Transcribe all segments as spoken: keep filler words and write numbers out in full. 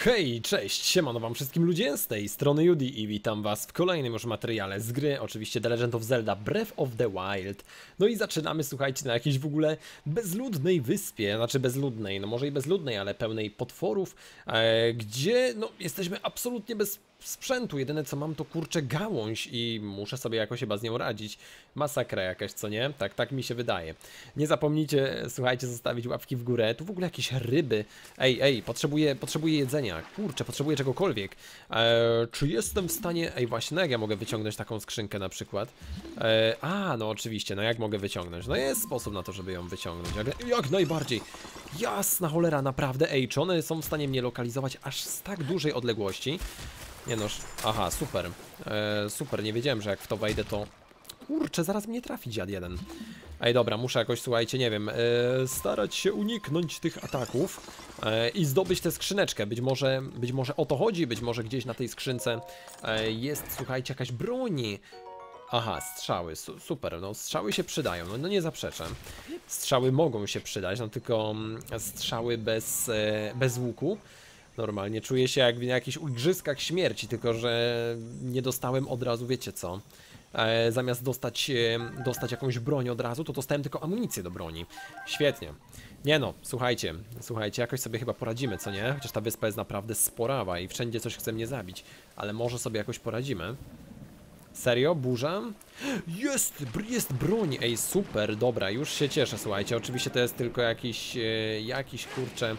Hej, cześć, siemano wam wszystkim ludzie, z tej strony Judy i witam was w kolejnym już materiale z gry, oczywiście The Legend of Zelda Breath of the Wild. No i zaczynamy, słuchajcie, na jakiejś w ogóle bezludnej wyspie, znaczy bezludnej, no może i bezludnej, ale pełnej potworów, e, gdzie no jesteśmy absolutnie bez sprzętu, jedyne co mam to kurczę gałąź i muszę sobie jakoś chyba z nią radzić. Masakra jakaś, co nie? Tak, tak mi się wydaje. Nie zapomnijcie, słuchajcie, zostawić łapki w górę. Tu w ogóle jakieś ryby. Ej, ej, potrzebuję, potrzebuję jedzenia. Kurczę, potrzebuję czegokolwiek. Eee, czy jestem w stanie... Ej, właśnie, no jak ja mogę wyciągnąć taką skrzynkę na przykład? Eee, a, no oczywiście, no jak mogę wyciągnąć? No jest sposób na to, żeby ją wyciągnąć. Jak, jak najbardziej. Jasna cholera, naprawdę. Ej, czy one są w stanie mnie lokalizować aż z tak dużej odległości? Nie noż, aha, super, e, super, nie wiedziałem, że jak w to wejdę to... Kurczę, zaraz mnie trafi dziad jeden. Ej, dobra, muszę jakoś, słuchajcie, nie wiem, e, starać się uniknąć tych ataków e, i zdobyć tę skrzyneczkę. Być może, być może o to chodzi, być może gdzieś na tej skrzynce e, jest, słuchajcie, jakaś broń. Aha, strzały, su super, no strzały się przydają, no, no nie zaprzeczę. Strzały mogą się przydać, no tylko mm, strzały bez, e, bez łuku. Normalnie czuję się jak w jakichś igrzyskach śmierci, tylko że nie dostałem od razu, wiecie co? E, zamiast dostać, e, dostać jakąś broń od razu, to dostałem tylko amunicję do broni. Świetnie. Nie no, słuchajcie, słuchajcie, jakoś sobie chyba poradzimy, co nie? Chociaż ta wyspa jest naprawdę sporawa i wszędzie coś chce mnie zabić, ale może sobie jakoś poradzimy. Serio? Burza? Jest, jest broń, ej super, dobra, już się cieszę, słuchajcie, oczywiście to jest tylko jakiś, e, jakiś kurczę...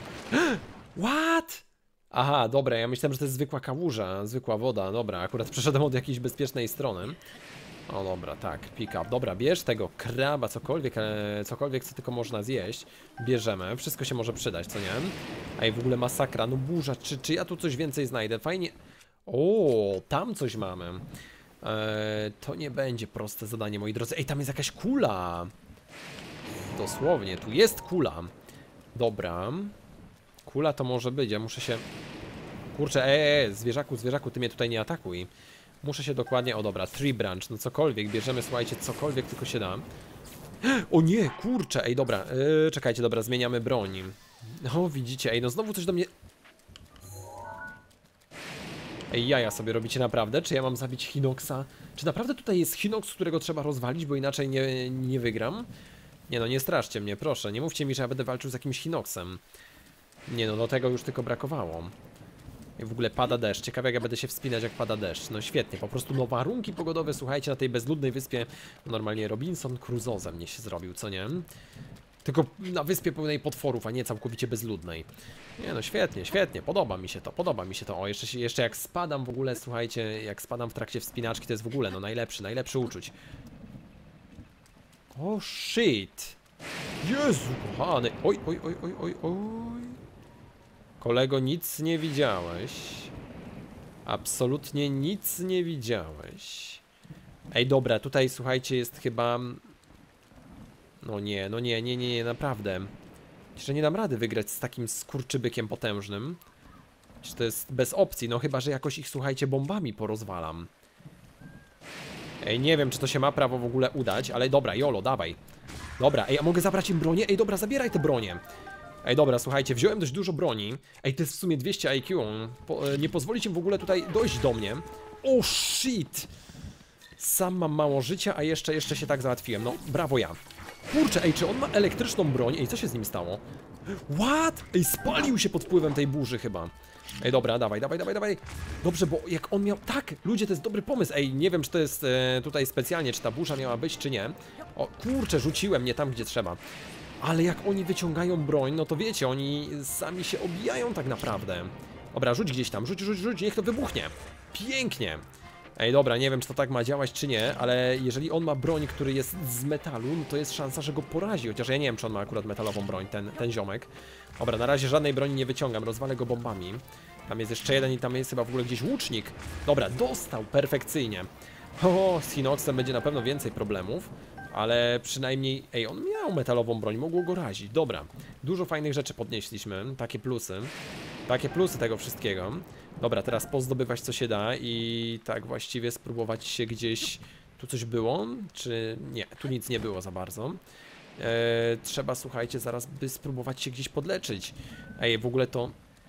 What? Aha, dobra, ja myślałem, że to jest zwykła kałuża, zwykła woda, dobra, akurat przeszedłem od jakiejś bezpiecznej strony. O dobra, tak, pick up, dobra, bierz tego kraba, cokolwiek, e, cokolwiek co tylko można zjeść, bierzemy, wszystko się może przydać, co nie? Ej, w ogóle masakra, no burza, czy, czy ja tu coś więcej znajdę, fajnie... O, tam coś mamy. E, to nie będzie proste zadanie, moi drodzy, ej, tam jest jakaś kula. Dosłownie, tu jest kula. Dobra. Kula to może być, ja muszę się... Kurczę, eee, zwierzaku, zwierzaku, ty mnie tutaj nie atakuj. Muszę się dokładnie... O dobra, tree branch, no cokolwiek, bierzemy, słuchajcie, cokolwiek tylko się da. O nie, kurczę, ej, dobra, yy, czekajcie, dobra, zmieniamy broń. O, widzicie, ej, no znowu coś do mnie... Ej, jaja sobie robicie naprawdę? Czy ja mam zabić Hinoxa? Czy naprawdę tutaj jest Hinox, którego trzeba rozwalić, bo inaczej nie, nie wygram? Nie no, nie straszcie mnie, proszę, nie mówcie mi, że ja będę walczył z jakimś Hinoxem. Nie no, do tego już tylko brakowało. I w ogóle pada deszcz. Ciekawe jak ja będę się wspinać jak pada deszcz. No świetnie, po prostu no warunki pogodowe, słuchajcie, na tej bezludnej wyspie. Normalnie Robinson Crusoe ze mnie się zrobił, co nie? Tylko na wyspie pełnej potworów, a nie całkowicie bezludnej. Nie no, świetnie, świetnie, podoba mi się to, podoba mi się to. O, jeszcze, się, jeszcze jak spadam w ogóle, słuchajcie, jak spadam w trakcie wspinaczki, to jest w ogóle, no najlepszy, najlepszy uczuć. O, shit. Jezu, kochany. Oj, oj, oj, oj, oj, oj. Kolego, nic nie widziałeś. Absolutnie nic nie widziałeś. Ej, dobra, tutaj słuchajcie, jest chyba... No nie, no nie, nie, nie, nie, naprawdę. Jeszcze nie dam rady wygrać z takim skurczybykiem potężnym. Czy to jest bez opcji, no chyba, że jakoś ich, słuchajcie, bombami porozwalam. Ej, nie wiem, czy to się ma prawo w ogóle udać, ale dobra, jolo, dawaj. Dobra, ej, a mogę zabrać im bronię? Ej, dobra, zabieraj te bronie. Ej, dobra, słuchajcie, wziąłem dość dużo broni. Ej, to jest w sumie dwieście I Q. Po, nie pozwolić im w ogóle tutaj dojść do mnie. O, shit! Sam mam mało życia, a jeszcze, jeszcze się tak załatwiłem. No, brawo ja. Kurczę, ej, czy on ma elektryczną broń? Ej, co się z nim stało? What? Ej, spalił się pod wpływem tej burzy chyba. Ej, dobra, dawaj, dawaj, dawaj, dawaj. Dobrze, bo jak on miał... Tak, ludzie, to jest dobry pomysł. Ej, nie wiem, czy to jest e, tutaj specjalnie, czy ta burza miała być, czy nie. O, kurczę, rzuciłem nie tam, gdzie trzeba. Ale jak oni wyciągają broń, no to wiecie, oni sami się obijają tak naprawdę. Dobra, rzuć gdzieś tam, rzuć, rzuć, rzuć, niech to wybuchnie. Pięknie. Ej, dobra, nie wiem, czy to tak ma działać, czy nie, ale jeżeli on ma broń, który jest z metalu, no to jest szansa, że go porazi. Chociaż ja nie wiem, czy on ma akurat metalową broń, ten, ten ziomek. Dobra, na razie żadnej broni nie wyciągam, rozwalę go bombami. Tam jest jeszcze jeden i tam jest chyba w ogóle gdzieś łucznik. Dobra, dostał perfekcyjnie. O, z Hinoxem będzie na pewno więcej problemów. Ale przynajmniej... Ej, on miał metalową broń, mogło go razić. Dobra, dużo fajnych rzeczy podnieśliśmy. Takie plusy. Takie plusy tego wszystkiego. Dobra, teraz pozdobywać co się da i tak właściwie spróbować się gdzieś... Tu coś było? Czy... Nie, tu nic nie było za bardzo. Eee, trzeba, słuchajcie, zaraz by spróbować się gdzieś podleczyć. Ej, w ogóle to...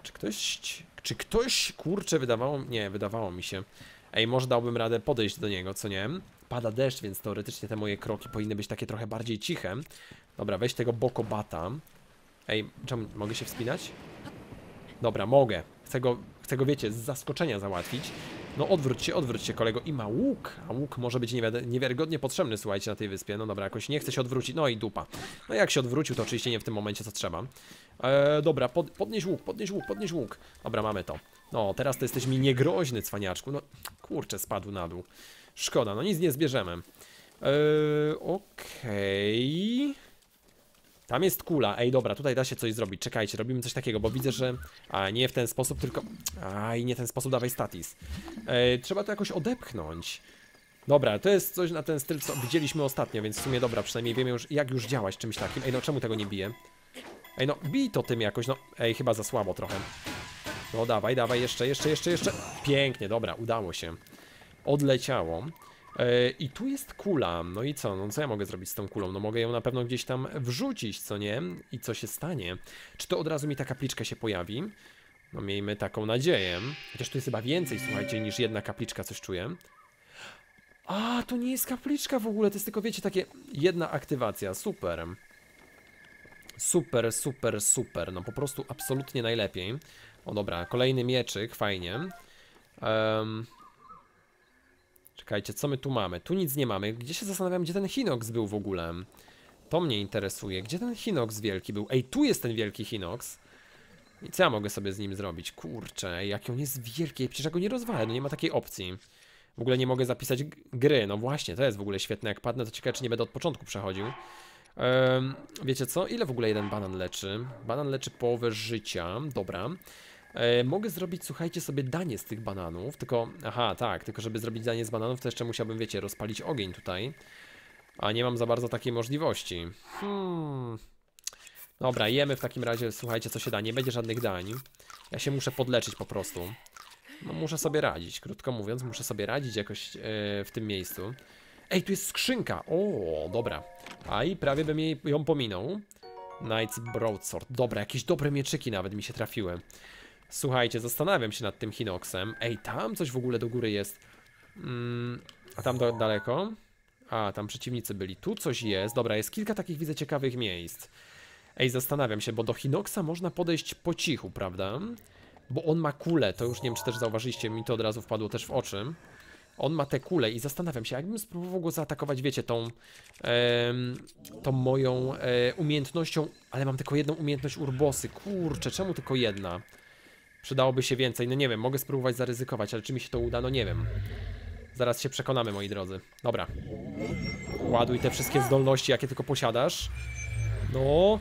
Czy ktoś... Czy ktoś, kurczę, wydawało... Nie, wydawało mi się. Ej, może dałbym radę podejść do niego, co nie? Pada deszcz, więc teoretycznie te moje kroki powinny być takie trochę bardziej ciche. Dobra, weź tego bokobata. Ej, czemu, mogę się wspinać? Dobra, mogę. Chcę go, chcę go, wiecie, z zaskoczenia załatwić. No odwróć się, odwróć się, kolego. I ma łuk. A łuk może być niewi niewiarygodnie potrzebny, słuchajcie, na tej wyspie. No dobra, jakoś nie chce się odwrócić. No i dupa. No jak się odwrócił, to oczywiście nie w tym momencie, co trzeba. Eee, dobra, pod, podnieś łuk, podnieś łuk, podnieś łuk. Dobra, mamy to. No, teraz to jesteś mi niegroźny, cwaniaczku. No, kurczę, spadł na dół. Szkoda, no nic nie zbierzemy. Eee, okej... Okay. Tam jest kula. Ej, dobra, tutaj da się coś zrobić. Czekajcie, robimy coś takiego, bo widzę, że... A, nie w ten sposób, tylko... A, i nie ten sposób, dawaj statis. E, trzeba to jakoś odepchnąć. Dobra, to jest coś na ten styl, co widzieliśmy ostatnio, więc w sumie dobra, przynajmniej wiemy już, jak już działać czymś takim. Ej, no czemu tego nie bije? Ej, no, bij to tym jakoś, no... Ej, chyba za słabo trochę. No, dawaj, dawaj, jeszcze, jeszcze, jeszcze, jeszcze. Pięknie, dobra, udało się. Odleciało. I tu jest kula, no i co, no co ja mogę zrobić z tą kulą? No mogę ją na pewno gdzieś tam wrzucić, co nie? I co się stanie? Czy to od razu mi ta kapliczka się pojawi? No miejmy taką nadzieję. Chociaż tu jest chyba więcej, słuchajcie, niż jedna kapliczka, coś czuję. A, to nie jest kapliczka w ogóle, to jest tylko, wiecie, takie jedna aktywacja, super. Super, super, super, no po prostu absolutnie najlepiej. O dobra, kolejny mieczyk, fajnie. Um... Czekajcie, co my tu mamy? Tu nic nie mamy. Gdzie się zastanawiam, gdzie ten Hinox był w ogóle? To mnie interesuje. Gdzie ten Hinox wielki był? Ej, tu jest ten wielki Hinox. I co ja mogę sobie z nim zrobić? Kurczę, jak on jest wielki. Przecież ja go nie rozwalę, no nie ma takiej opcji. W ogóle nie mogę zapisać gry. No właśnie, to jest w ogóle świetne. Jak padnę, to ciekawe, czy nie będę od początku przechodził. Um, wiecie co? Ile w ogóle jeden banan leczy? Banan leczy połowę życia. Dobra. E, mogę zrobić, słuchajcie, sobie danie z tych bananów, tylko, aha, tak, tylko żeby zrobić danie z bananów, to jeszcze musiałbym, wiecie, rozpalić ogień tutaj, a nie mam za bardzo takiej możliwości. Hmm. Dobra, jemy w takim razie, słuchajcie, co się da, nie będzie żadnych dań, ja się muszę podleczyć po prostu, no muszę sobie radzić, krótko mówiąc, muszę sobie radzić jakoś e, w tym miejscu. Ej, tu jest skrzynka, o, dobra, a i prawie bym jej, ją pominął. Knight's Broadsword, dobra, jakieś dobre mieczyki nawet mi się trafiły. Słuchajcie, zastanawiam się nad tym Hinoxem. Ej, tam coś w ogóle do góry jest. Mm, a tam do, daleko? A, tam przeciwnicy byli. Tu coś jest. Dobra, jest kilka takich, widzę, ciekawych miejsc. Ej, zastanawiam się, bo do Hinoxa można podejść po cichu, prawda? Bo on ma kulę. To już nie wiem, czy też zauważyliście, mi to od razu wpadło też w oczy. On ma tę kulę i zastanawiam się, jakbym spróbował go zaatakować, wiecie, tą, e, tą moją e, umiejętnością, ale mam tylko jedną umiejętność urbosy. Kurczę, czemu tylko jedna? Przydałoby się więcej, no nie wiem, mogę spróbować zaryzykować, ale czy mi się to uda, no nie wiem. Zaraz się przekonamy, moi drodzy. Dobra. Ładuj te wszystkie zdolności, jakie tylko posiadasz. No.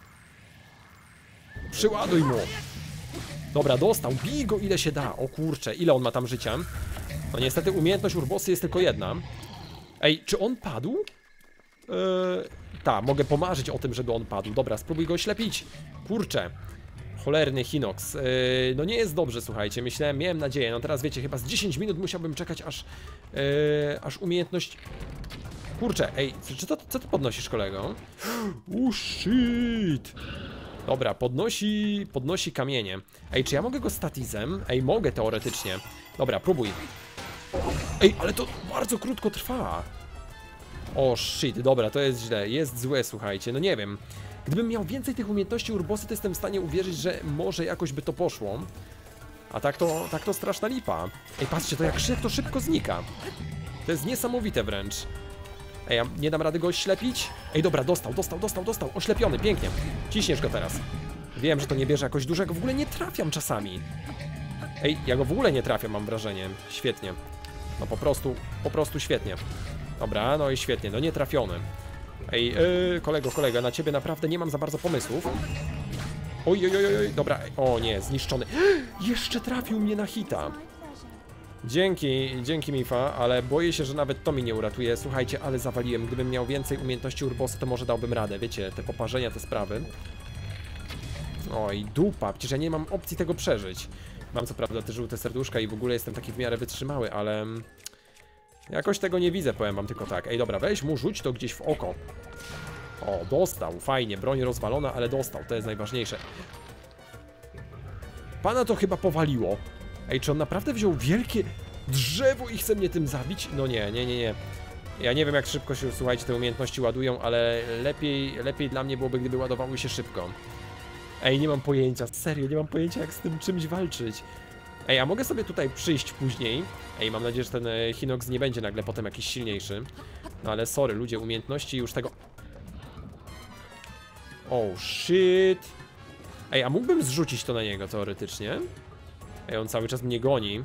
Przyładuj mu. Dobra, dostał, bij go ile się da. O kurczę, ile on ma tam życia? No niestety umiejętność urbosy jest tylko jedna. Ej, czy on padł? Eee, tak, mogę pomarzyć o tym, żeby on padł. Dobra, spróbuj go oślepić. Kurczę. Cholerny Hinox. Yy, no nie jest dobrze, słuchajcie. Myślałem, miałem nadzieję. No teraz wiecie, chyba z dziesięć minut musiałbym czekać, aż yy, aż umiejętność... Kurczę, ej, czy to, co ty podnosisz, kolego? Oh shit! Dobra, podnosi, podnosi kamienie. Ej, czy ja mogę go statizem? Ej, mogę teoretycznie. Dobra, próbuj. Ej, ale to bardzo krótko trwa. O shit, dobra, to jest źle. Jest złe, słuchajcie, no nie wiem. Gdybym miał więcej tych umiejętności urbosy, to jestem w stanie uwierzyć, że może jakoś by to poszło. A tak to, tak to straszna lipa. Ej, patrzcie, to jak szyb, to szybko znika. To jest niesamowite wręcz. Ej, ja nie dam rady go oślepić? Ej, dobra, dostał, dostał, dostał, dostał. Oślepiony, pięknie. Ciśniesz go teraz. Wiem, że to nie bierze jakoś dużego, w ogóle nie trafiam czasami. Ej, ja go w ogóle nie trafiam, mam wrażenie. Świetnie. No po prostu, po prostu świetnie. Dobra, no i świetnie, no nie trafiony. Ej, yy, kolego, kolego, na ciebie naprawdę nie mam za bardzo pomysłów. Oj, oj, oj, oj, dobra, o nie, zniszczony. Jeszcze trafił mnie na hita. Dzięki, dzięki Mifa, ale boję się, że nawet to mi nie uratuje. Słuchajcie, ale zawaliłem, gdybym miał więcej umiejętności urbosy, to może dałbym radę, wiecie, te poparzenia, te sprawy. Oj, dupa, przecież ja nie mam opcji tego przeżyć. Mam co prawda te żółte serduszka i w ogóle jestem taki w miarę wytrzymały, ale... jakoś tego nie widzę, powiem wam tylko tak. Ej, dobra, weź mu, rzuć to gdzieś w oko. O, dostał, fajnie, broń rozwalona, ale dostał, to jest najważniejsze. Pana to chyba powaliło. Ej, czy on naprawdę wziął wielkie drzewo i chce mnie tym zabić? No nie, nie, nie, nie. Ja nie wiem, jak szybko się, słuchajcie, te umiejętności ładują, ale lepiej, lepiej dla mnie byłoby, gdyby ładowały się szybko. Ej, nie mam pojęcia, serio, nie mam pojęcia, jak z tym czymś walczyć. Ej, a mogę sobie tutaj przyjść później? Ej, mam nadzieję, że ten Hinox nie będzie nagle potem jakiś silniejszy. No ale sorry, ludzie, umiejętności już tego... Oh, shit. Ej, a mógłbym zrzucić to na niego teoretycznie? Ej, on cały czas mnie goni.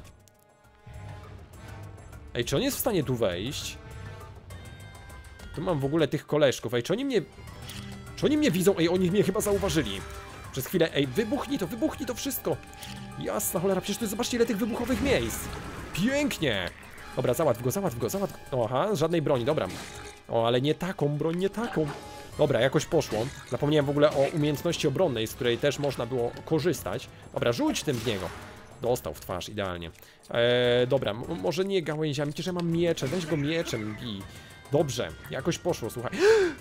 Ej, czy on jest w stanie tu wejść? Tu mam w ogóle tych koleżków. Ej, czy oni mnie... Czy oni mnie widzą? Ej, oni mnie chyba zauważyli. Przez chwilę... Ej, wybuchnij to, wybuchnij to wszystko! Jasna cholera, przecież tu zobaczcie, ile tych wybuchowych miejsc! Pięknie! Dobra, załatw go, załatw go, załatw go. Aha, żadnej broni, dobra. O, ale nie taką broń, nie taką. Dobra, jakoś poszło. Zapomniałem w ogóle o umiejętności obronnej, z której też można było korzystać. Dobra, rzuć tym w niego. Dostał w twarz, idealnie. Eee, dobra, może nie gałęziami, przecież ja mam miecze, weź go mieczem i... Dobrze, jakoś poszło, słuchaj.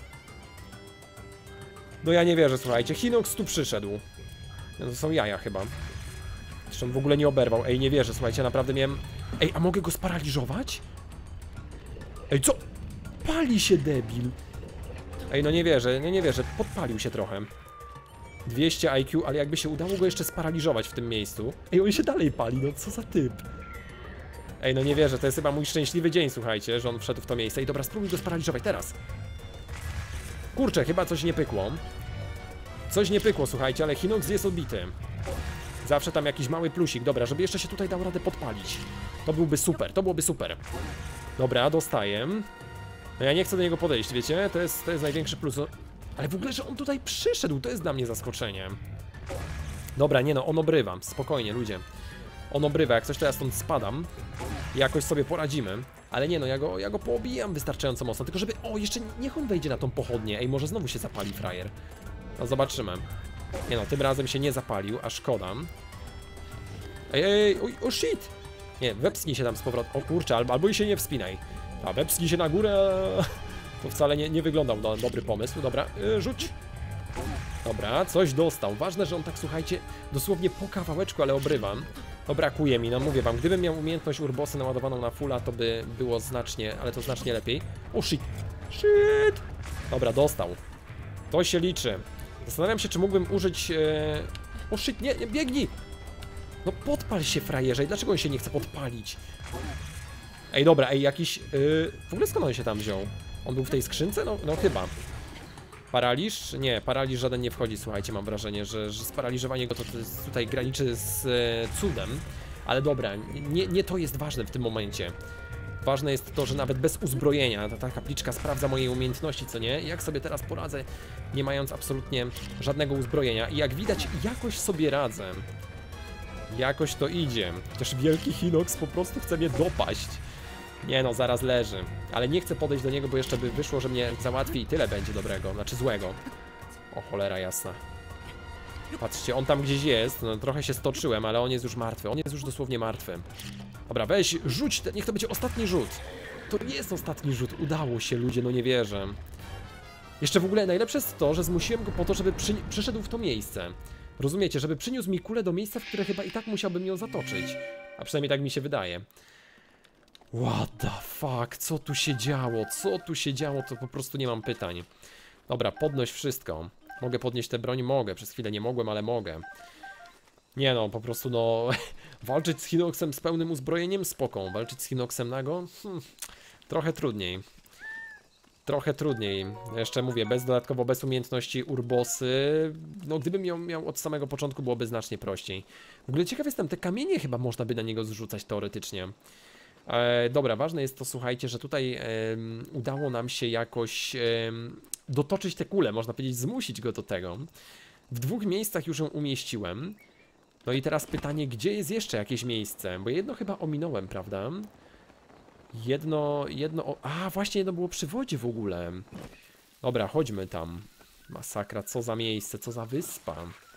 No ja nie wierzę, słuchajcie, Hinox tu przyszedł. No to są jaja chyba. Zresztą on w ogóle nie oberwał. Ej, nie wierzę, słuchajcie, naprawdę miałem... Ej, a mogę go sparaliżować? Ej, co? Pali się, debil. Ej, no nie wierzę, nie, nie wierzę, podpalił się trochę. dwieście I Q, ale jakby się udało go jeszcze sparaliżować w tym miejscu. Ej, on się dalej pali, no co za typ. Ej, no nie wierzę, to jest chyba mój szczęśliwy dzień, słuchajcie, że on wszedł w to miejsce. Ej, dobra, spróbuj go sparaliżować teraz. Kurczę, chyba coś nie pykło. Coś nie pykło, słuchajcie, ale Hinox jest odbity. Zawsze tam jakiś mały plusik, dobra, żeby jeszcze się tutaj dał radę podpalić. To byłby super, to byłoby super. Dobra, dostaję. No ja nie chcę do niego podejść, wiecie? To jest, to jest największy plus. Ale w ogóle, że on tutaj przyszedł, to jest dla mnie zaskoczenie. Dobra, nie no, on obrywa, spokojnie, ludzie. On obrywa, jak coś to ja stąd spadam. Jakoś sobie poradzimy. Ale nie no, ja go, ja go poobijam wystarczająco mocno. Tylko żeby... O, jeszcze niech on wejdzie na tą pochodnię. Ej, może znowu się zapali frajer. No zobaczymy. Nie no, tym razem się nie zapalił, a szkoda. Ej, ej, oj, o shit! Nie, wepsnij się tam z powrotem. O kurczę, albo, albo i się nie wspinaj. A wepsnij się na górę. To wcale nie, nie wyglądał na dobry pomysł. Dobra, yy, rzuć. Dobra, coś dostał. Ważne, że on tak, słuchajcie, dosłownie po kawałeczku, ale obrywam. No brakuje mi, no mówię wam, gdybym miał umiejętność urbosy naładowaną na fulla, to by było znacznie, ale to znacznie lepiej. O shit, shit. Dobra, dostał. To się liczy. Zastanawiam się, czy mógłbym użyć... E... O shit, nie, nie, biegnij! No podpal się, frajerze, i dlaczego on się nie chce podpalić? Ej, dobra, ej, jakiś... Yy... W ogóle skąd on się tam wziął? On był w tej skrzynce? No, no chyba. Paraliż? Nie, paraliż żaden nie wchodzi, słuchajcie, mam wrażenie, że, że sparaliżowanie go to, to jest tutaj graniczy z e, cudem. Ale dobra, nie, nie to jest ważne w tym momencie. Ważne jest to, że nawet bez uzbrojenia ta, ta kapliczka sprawdza moje umiejętności, co nie? Jak sobie teraz poradzę, nie mając absolutnie żadnego uzbrojenia. I jak widać, jakoś sobie radzę. Jakoś to idzie. Chociaż wielki Hinox po prostu chce mnie dopaść. Nie no, zaraz leży. Ale nie chcę podejść do niego, bo jeszcze by wyszło, że mnie załatwi i tyle będzie dobrego, znaczy złego. O cholera jasna. Patrzcie, on tam gdzieś jest, no trochę się stoczyłem, ale on jest już martwy, on jest już dosłownie martwy. Dobra, weź, rzuć, te, niech to będzie ostatni rzut. To nie jest ostatni rzut, udało się, ludzie, no nie wierzę. Jeszcze w ogóle najlepsze jest to, że zmusiłem go po to, żeby przy, przyszedł w to miejsce. Rozumiecie, żeby przyniósł mi kulę do miejsca, w które chyba i tak musiałbym ją zatoczyć. A przynajmniej tak mi się wydaje. What the fuck, co tu się działo, co tu się działo, to po prostu nie mam pytań. Dobra, podnoś wszystko. Mogę podnieść tę broń? Mogę, przez chwilę nie mogłem, ale mogę. Nie no, po prostu no... Walczyć z Hinoxem z pełnym uzbrojeniem? Spoko. Walczyć z Hinoxem nago? Hmm, trochę trudniej. Trochę trudniej. Jeszcze mówię, bez dodatkowo, bez umiejętności urbosy. No gdybym ją miał od samego początku, byłoby znacznie prościej. W ogóle ciekaw jestem, te kamienie chyba można by na niego zrzucać teoretycznie. E, dobra, ważne jest to, słuchajcie, że tutaj e, udało nam się jakoś e, dotoczyć te kule, można powiedzieć, zmusić go do tego. W dwóch miejscach już ją umieściłem. No i teraz pytanie, gdzie jest jeszcze jakieś miejsce? Bo jedno chyba ominąłem, prawda? Jedno, jedno... O, a, właśnie jedno było przy wodzie w ogóle. Dobra, chodźmy tam. Masakra, co za miejsce, co za wyspa.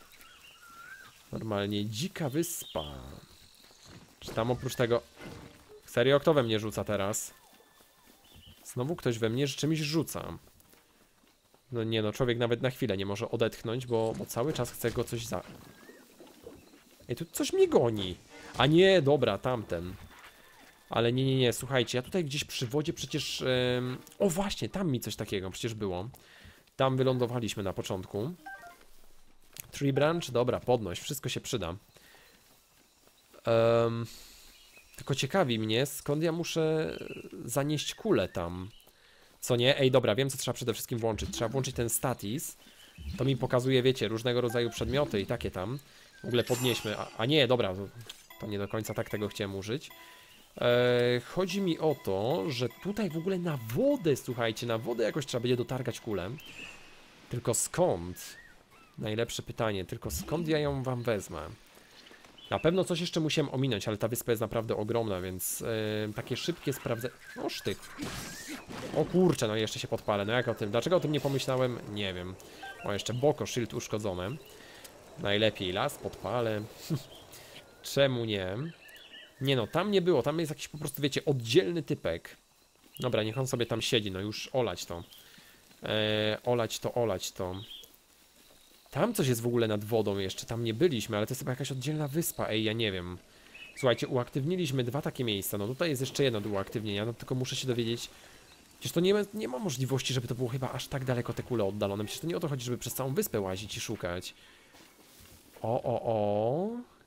Normalnie dzika wyspa. Czy tam oprócz tego... Serio, kto we mnie rzuca teraz? Znowu ktoś we mnie czymś rzuca. No nie no, człowiek nawet na chwilę nie może odetchnąć, bo, bo cały czas chce go coś za... Ej, tu coś mnie goni. A nie, dobra, tamten. Ale nie, nie, nie, słuchajcie, ja tutaj gdzieś przy wodzie przecież... Ym... O właśnie, tam mi coś takiego przecież było. Tam wylądowaliśmy na początku. Tree branch, dobra, podnoś, wszystko się przyda. Um, tylko ciekawi mnie, skąd ja muszę zanieść kulę tam. Co nie? Ej, dobra, wiem co trzeba przede wszystkim włączyć. Trzeba włączyć ten statis. To mi pokazuje, wiecie, różnego rodzaju przedmioty i takie tam. W ogóle podnieśmy, a, a nie, dobra, to, to nie do końca tak tego chciałem użyć. Eee, chodzi mi o to, że tutaj w ogóle na wodę, słuchajcie, na wodę jakoś trzeba będzie dotargać kulę. Tylko skąd? Najlepsze pytanie, tylko skąd ja ją wam wezmę? Na pewno coś jeszcze musiałem ominąć, ale ta wyspa jest naprawdę ogromna, więc yy, takie szybkie sprawdzę... O sztyk. O kurczę, no jeszcze się podpalę, no jak o tym? Dlaczego o tym nie pomyślałem? Nie wiem. O, jeszcze boko, shield uszkodzone. Najlepiej las podpalę. Czemu nie? Nie no, tam nie było, tam jest jakiś po prostu, wiecie, oddzielny typek. Dobra, niech on sobie tam siedzi, no już olać to. Eee, olać to, olać to. Tam coś jest w ogóle nad wodą jeszcze, tam nie byliśmy, ale to jest chyba jakaś oddzielna wyspa, ej, ja nie wiem. Słuchajcie, uaktywniliśmy dwa takie miejsca, no tutaj jest jeszcze jedno do uaktywnienia, no tylko muszę się dowiedzieć... Przecież to nie ma, nie ma możliwości, żeby to było chyba aż tak daleko te kule oddalone, przecież to nie o to chodzi, żeby przez całą wyspę łazić i szukać. O, o, o...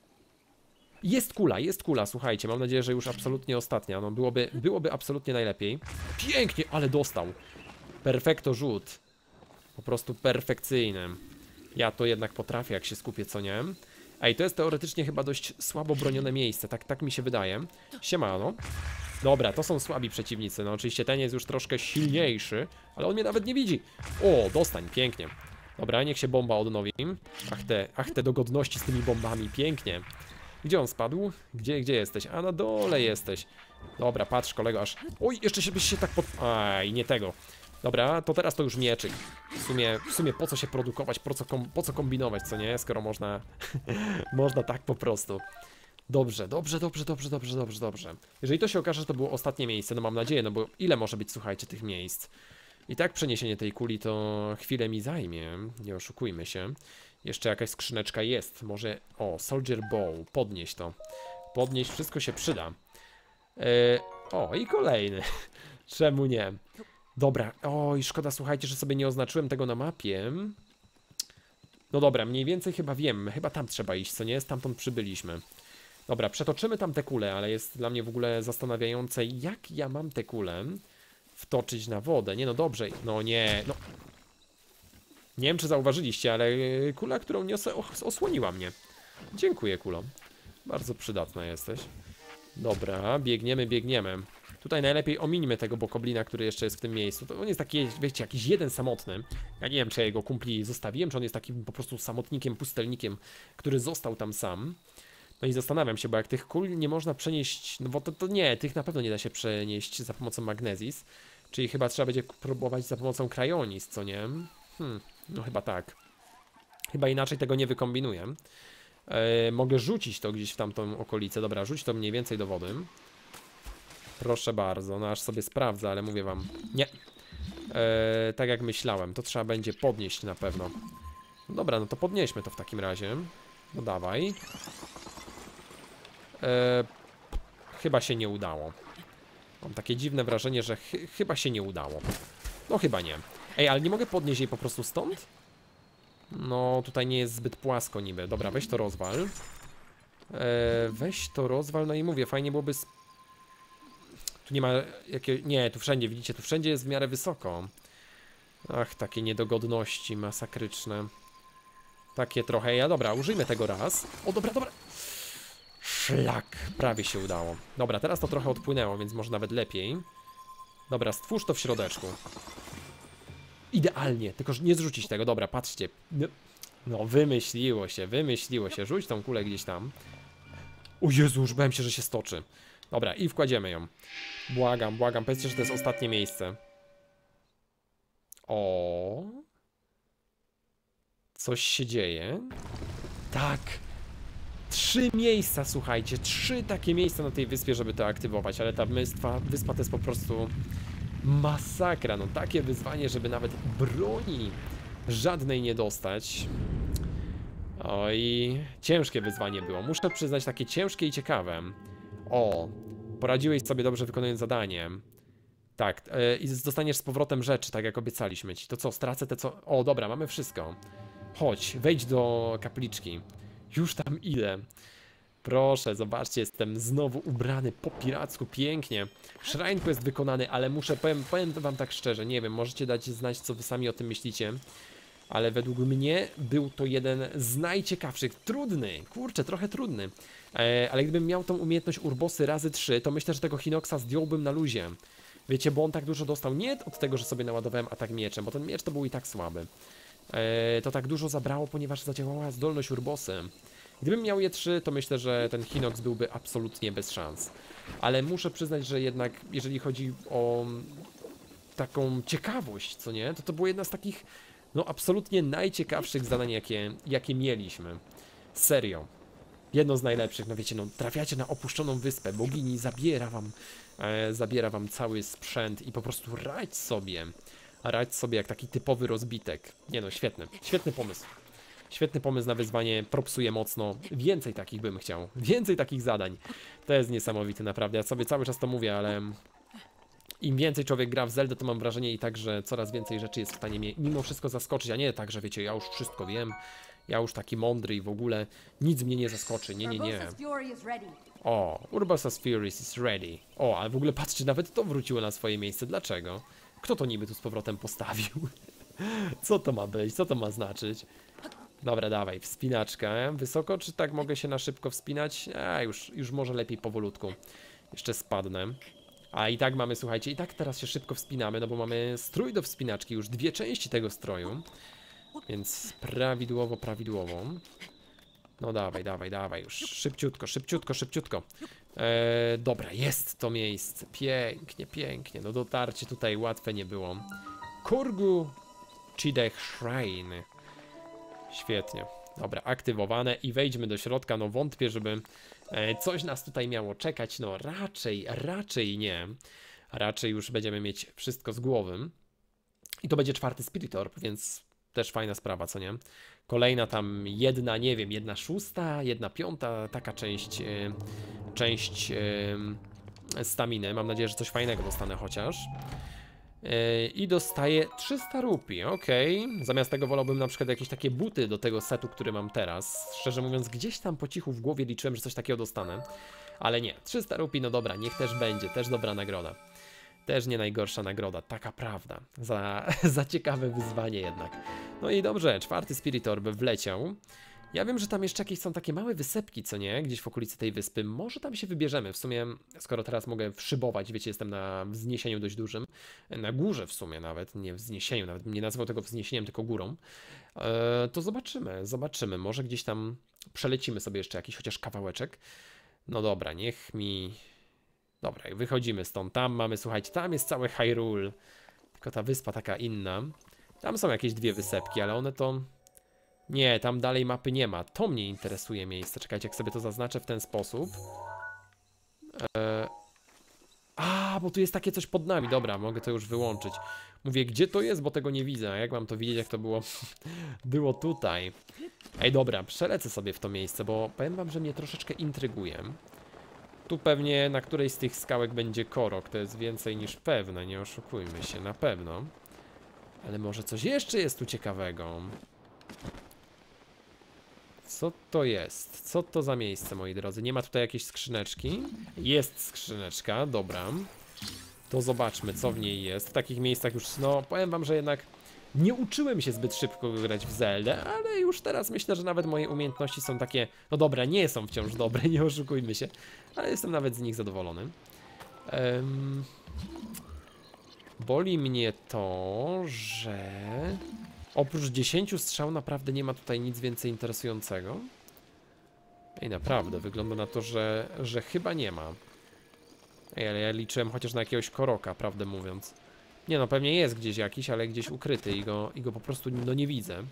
Jest kula, jest kula, słuchajcie, mam nadzieję, że już absolutnie ostatnia, no byłoby, byłoby absolutnie najlepiej. Pięknie, ale dostał. Perfekto rzut. Po prostu perfekcyjny. Ja to jednak potrafię, jak się skupię, co nie? Ej, to jest teoretycznie chyba dość słabo bronione miejsce, tak, tak mi się wydaje. Siemano. Dobra, to są słabi przeciwnicy, no oczywiście ten jest już troszkę silniejszy, ale on mnie nawet nie widzi. O, dostań, pięknie. Dobra, niech się bomba odnowi. Ach te, ach te dogodności z tymi bombami, pięknie. Gdzie on spadł? Gdzie, gdzie jesteś? A na dole jesteś. Dobra, patrz kolego, aż... Oj, jeszcze się byś się tak pod... Aj, nie tego. Dobra, to teraz to już mieczyk. W sumie, w sumie po co się produkować, po co, kom, po co kombinować, co nie? Skoro można... można tak po prostu. Dobrze, dobrze, dobrze, dobrze, dobrze, dobrze, dobrze. Jeżeli to się okaże, że to było ostatnie miejsce, no mam nadzieję, no bo ile może być, słuchajcie, tych miejsc? I tak przeniesienie tej kuli to chwilę mi zajmie, nie oszukujmy się. Jeszcze jakaś skrzyneczka jest, może... O, Soldier Bow, podnieś to. Podnieść, wszystko się przyda. Yy, o, i kolejny. Czemu nie? Dobra, oj, szkoda, słuchajcie, że sobie nie oznaczyłem tego na mapie. No dobra, mniej więcej chyba wiem, chyba tam trzeba iść, co nie? Stamtąd przybyliśmy. Dobra, przetoczymy tam te kule, ale jest dla mnie w ogóle zastanawiające, jak ja mam te kule wtoczyć na wodę. Nie no, dobrze, no nie, no... Nie wiem, czy zauważyliście, ale kula, którą niosę, osłoniła mnie. Dziękuję, kulo. Bardzo przydatna jesteś. Dobra, biegniemy, biegniemy. Tutaj najlepiej omińmy tego bokoblina, który jeszcze jest w tym miejscu. To on jest taki, wiecie, jakiś jeden samotny. Ja nie wiem, czy ja jego kumpli zostawiłem, czy on jest takim po prostu samotnikiem, pustelnikiem, który został tam sam. No i zastanawiam się, bo jak tych kul nie można przenieść, no bo to, to nie, tych na pewno nie da się przenieść za pomocą magnezis. Czyli chyba trzeba będzie próbować za pomocą krajonis, co nie? Hmm, no chyba tak. Chyba inaczej tego nie wykombinuję. E, mogę rzucić to gdzieś w tamtą okolicę. Dobra, rzuć to mniej więcej do wody. Proszę bardzo, no aż sobie sprawdzę, ale mówię wam, nie. E, tak jak myślałem, to trzeba będzie podnieść na pewno. No dobra, no to podnieśmy to w takim razie. No dawaj. E, chyba się nie udało. Mam takie dziwne wrażenie, że ch chyba się nie udało. No chyba nie. Ej, ale nie mogę podnieść jej po prostu stąd? No, tutaj nie jest zbyt płasko niby. Dobra, weź to rozwal. Eee, weź to rozwal, no i mówię, fajnie byłoby... Sp... Tu nie ma jakie... Nie, tu wszędzie, widzicie, tu wszędzie jest w miarę wysoko. Ach, takie niedogodności masakryczne. Takie trochę... Ja, dobra, użyjmy tego raz. O, dobra, dobra. Szlak, prawie się udało. Dobra, teraz to trochę odpłynęło, więc może nawet lepiej. Dobra, stwórz to w środeczku. Idealnie, tylko nie zrzucić tego, dobra, patrzcie. No, wymyśliło się, wymyśliło się. Rzuć tą kulę gdzieś tam. O Jezu, już bałem się, że się stoczy. Dobra, i wkładziemy ją. Błagam, błagam, powiedzcie, że to jest ostatnie miejsce. O, coś się dzieje. Tak. Trzy miejsca, słuchajcie, trzy takie miejsca na tej wyspie, żeby to aktywować, ale ta wyspa, wyspa to jest po prostu masakra, no takie wyzwanie, żeby nawet broni żadnej nie dostać. Oj, ciężkie wyzwanie było. Muszę przyznać, takie ciężkie i ciekawe. O, poradziłeś sobie dobrze wykonując zadanie. Tak, yy, i dostaniesz z powrotem rzeczy, tak jak obiecaliśmy ci. To co, stracę te co... O, dobra, mamy wszystko. Chodź, wejdź do kapliczki. Już tam idę. Proszę, zobaczcie, jestem znowu ubrany po piracku, pięknie. Shrine Quest wykonany, ale muszę, powiem, powiem wam tak szczerze, nie wiem, możecie dać znać, co wy sami o tym myślicie. Ale według mnie był to jeden z najciekawszych, trudny, kurczę, trochę trudny. E, ale gdybym miał tą umiejętność Urbosy razy trzy, to myślę, że tego Hinoxa zdjąłbym na luzie. Wiecie, bo on tak dużo dostał, nie od tego, że sobie naładowałem atak mieczem, bo ten miecz to był i tak słaby. E, to tak dużo zabrało, ponieważ zadziałała zdolność Urbosy. Gdybym miał je trzy, to myślę, że ten Hinox byłby absolutnie bez szans. Ale muszę przyznać, że jednak, jeżeli chodzi o taką ciekawość, co nie, to to było jedna z takich, no absolutnie najciekawszych zadań, jakie, jakie mieliśmy. Serio. Jedno z najlepszych, no wiecie, no trafiacie na opuszczoną wyspę, bogini zabiera wam, e, zabiera wam cały sprzęt i po prostu radź sobie. Radź sobie jak taki typowy rozbitek. Nie no, świetny, świetny pomysł. Świetny pomysł na wyzwanie, propsuje mocno. Więcej takich bym chciał. Więcej takich zadań. To jest niesamowite, naprawdę. Ja sobie cały czas to mówię, ale im więcej człowiek gra w Zeldę, to mam wrażenie i tak, że coraz więcej rzeczy jest w stanie mnie mimo wszystko zaskoczyć, a nie tak, że wiecie, ja już wszystko wiem, ja już taki mądry i w ogóle nic mnie nie zaskoczy. Nie, nie, nie. O, Urbosa's Fury is ready. O, ale w ogóle patrzcie, nawet to wróciło na swoje miejsce. Dlaczego? Kto to niby tu z powrotem postawił? Co to ma być? Co to ma znaczyć? Dobra, dawaj, wspinaczka. Wysoko, czy tak mogę się na szybko wspinać? A, już, już może lepiej powolutku. Jeszcze spadnę. A i tak mamy, słuchajcie, i tak teraz się szybko wspinamy, no bo mamy strój do wspinaczki, już dwie części tego stroju. Więc prawidłowo, prawidłowo. No dawaj, dawaj, dawaj, już szybciutko, szybciutko, szybciutko. Eee, dobra, jest to miejsce. Pięknie, pięknie. No dotarcie tutaj łatwe nie było. Kurgu Chidech Shrine. Świetnie. Dobra, aktywowane i wejdźmy do środka. No wątpię, żeby e, coś nas tutaj miało czekać. No raczej, raczej nie. Raczej już będziemy mieć wszystko z głowy. I to będzie czwarty Spirit Orb, więc też fajna sprawa, co nie? Kolejna tam jedna, nie wiem, jedna szósta, jedna piąta, taka część, e, część e, staminy. Mam nadzieję, że coś fajnego dostanę chociaż. I dostaję trzysta rupii, okej. Okay. Zamiast tego wolałbym na przykład jakieś takie buty do tego setu, który mam teraz. Szczerze mówiąc, gdzieś tam po cichu w głowie liczyłem, że coś takiego dostanę. Ale nie, trzysta rupii, no dobra, niech też będzie, też dobra nagroda. Też nie najgorsza nagroda, taka prawda. Za, za ciekawe wyzwanie jednak. No i dobrze, czwarty Spirit Orb wleciał. Ja wiem, że tam jeszcze jakieś są takie małe wysepki, co nie? Gdzieś w okolicy tej wyspy. Może tam się wybierzemy. W sumie, skoro teraz mogę wszybować, wiecie, jestem na wzniesieniu dość dużym. Na górze w sumie nawet, nie wzniesieniu, nawet nie nazwał tego wzniesieniem, tylko górą. Eee, to zobaczymy, zobaczymy. Może gdzieś tam przelecimy sobie jeszcze jakiś chociaż kawałeczek. No dobra, niech mi... Dobra, wychodzimy stąd. Tam mamy, słuchajcie, tam jest całe Hyrule. Tylko ta wyspa taka inna. Tam są jakieś dwie wysepki, ale one to... Nie, tam dalej mapy nie ma. To mnie interesuje miejsce. Czekajcie, jak sobie to zaznaczę w ten sposób. Eee... A, bo tu jest takie coś pod nami. Dobra, mogę to już wyłączyć. Mówię, gdzie to jest, bo tego nie widzę. A jak mam to widzieć, jak to było było tutaj. Ej, dobra, przelecę sobie w to miejsce, bo powiem wam, że mnie troszeczkę intryguje. Tu pewnie na którejś z tych skałek będzie korok. To jest więcej niż pewne, nie oszukujmy się, na pewno. Ale może coś jeszcze jest tu ciekawego. Co to jest? Co to za miejsce, moi drodzy? Nie ma tutaj jakiejś skrzyneczki? Jest skrzyneczka, dobra. To zobaczmy, co w niej jest. W takich miejscach już, no, powiem wam, że jednak nie uczyłem się zbyt szybko grać w Zeldę, ale już teraz myślę, że nawet moje umiejętności są takie, no dobra, nie są wciąż dobre, nie oszukujmy się, ale jestem nawet z nich zadowolony. Um, boli mnie to, że... Oprócz dziesięciu strzał naprawdę nie ma tutaj nic więcej interesującego. Ej, naprawdę, wygląda na to, że, że chyba nie ma. Ej, ale ja liczyłem chociaż na jakiegoś koroka, prawdę mówiąc. Nie no, pewnie jest gdzieś jakiś, ale gdzieś ukryty i go, i go po prostu no nie widzę.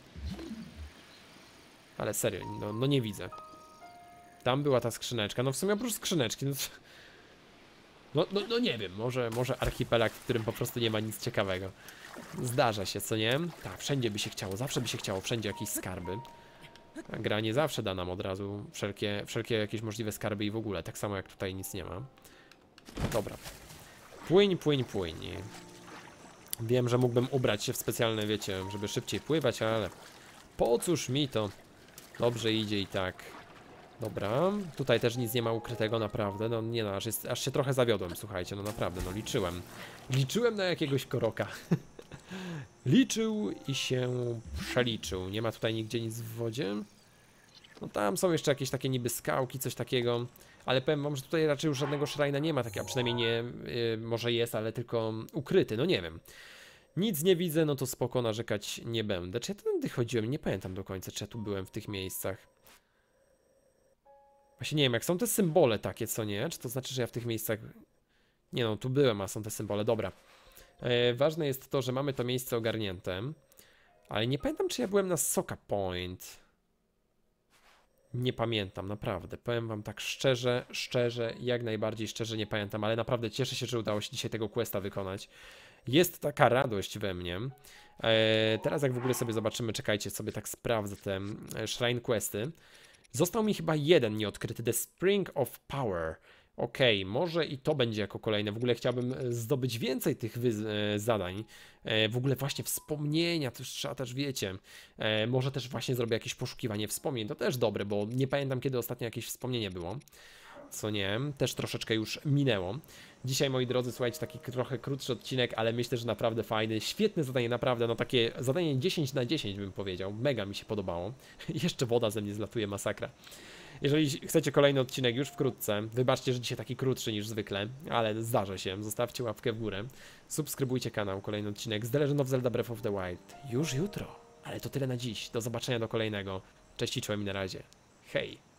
Ale serio, no, no nie widzę. Tam była ta skrzyneczka, no w sumie oprócz skrzyneczki, no, no, no, no nie wiem, może, może archipelag, w którym po prostu nie ma nic ciekawego. Zdarza się, co nie? Tak, wszędzie by się chciało, zawsze by się chciało, wszędzie jakieś skarby. A gra nie zawsze da nam od razu wszelkie, wszelkie jakieś możliwe skarby i w ogóle, tak samo jak tutaj nic nie ma. Dobra. Płyń, płyń, płyń. Wiem, że mógłbym ubrać się w specjalne, wiecie, żeby szybciej pływać, ale po cóż mi to? Dobrze idzie i tak. Dobra, tutaj też nic nie ma ukrytego, naprawdę, no nie no, aż, jest, aż się trochę zawiodłem, słuchajcie, no naprawdę, no liczyłem. Liczyłem na jakiegoś koroka. Liczył i się przeliczył. Nie ma tutaj nigdzie nic w wodzie. No tam są jeszcze jakieś takie niby skałki, coś takiego. Ale powiem wam, że tutaj raczej już żadnego szrajna nie ma, takie, a przynajmniej nie, yy, może jest, ale tylko ukryty, no nie wiem. Nic nie widzę, no to spoko, narzekać nie będę. Czy ja tędy chodziłem? Nie pamiętam do końca, czy ja tu byłem w tych miejscach. Właśnie nie wiem, jak są te symbole takie, co nie? Czy to znaczy, że ja w tych miejscach... Nie no, tu byłem, a są te symbole, dobra. E, ważne jest to, że mamy to miejsce ogarnięte. Ale nie pamiętam, czy ja byłem na Soka Point. Nie pamiętam, naprawdę. Powiem wam tak szczerze, szczerze, jak najbardziej szczerze nie pamiętam, ale naprawdę cieszę się, że udało się dzisiaj tego questa wykonać. Jest taka radość we mnie. E, teraz jak w ogóle sobie zobaczymy, czekajcie, sobie tak sprawdzę te e, Shrine Questy. Został mi chyba jeden nieodkryty, The Spring of Power. Okej, okay, może i to będzie jako kolejne. W ogóle chciałbym zdobyć więcej tych e, zadań. E, w ogóle właśnie wspomnienia, to już trzeba też, wiecie. E, może też właśnie zrobię jakieś poszukiwanie wspomnień. To też dobre, bo nie pamiętam, kiedy ostatnio jakieś wspomnienie było. Co nie, też troszeczkę już minęło. Dzisiaj, moi drodzy, słuchajcie, taki trochę krótszy odcinek, ale myślę, że naprawdę fajny. Świetne zadanie, naprawdę, no takie zadanie dziesięć na dziesięć bym powiedział. Mega mi się podobało. Jeszcze woda ze mnie zlatuje, masakra. Jeżeli chcecie kolejny odcinek już wkrótce, wybaczcie, że dzisiaj taki krótszy niż zwykle, ale zdarza się. Zostawcie łapkę w górę. Subskrybujcie kanał, kolejny odcinek z The Legend of Zelda Breath of the Wild. Już jutro. Ale to tyle na dziś. Do zobaczenia do kolejnego. Cześć i czołem i na razie. Hej!